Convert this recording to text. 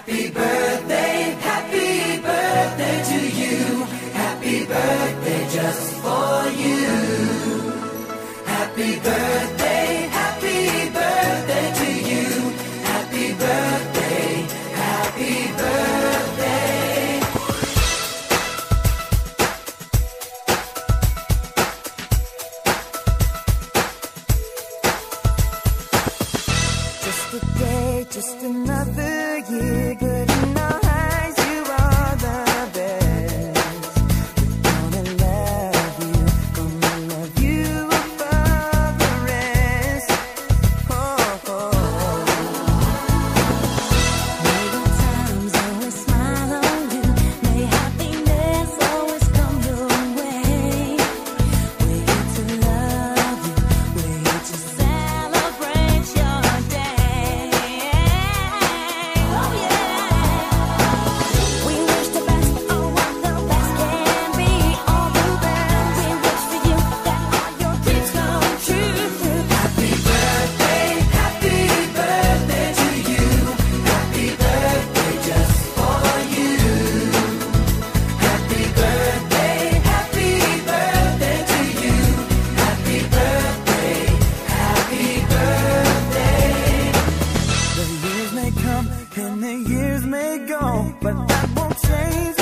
Happy birthday to you. Happy birthday just for you. Happy birthday to you. Happy birthday, happy birthday. Just a day, just another year, good in our eyes, you are the best. We're gonna love you above the rest. Oh, oh. May the times always smile on you, may happiness always come your way. We're here to love you, we're here to celebrate your day. Oh yeah. We wish the best for what the best can be. All the best. We wish for you that all your dreams come true. Happy birthday to you. Happy birthday just for you. Happy birthday to you. Happy birthday, happy birthday. The years may come and the years may go, but that won't change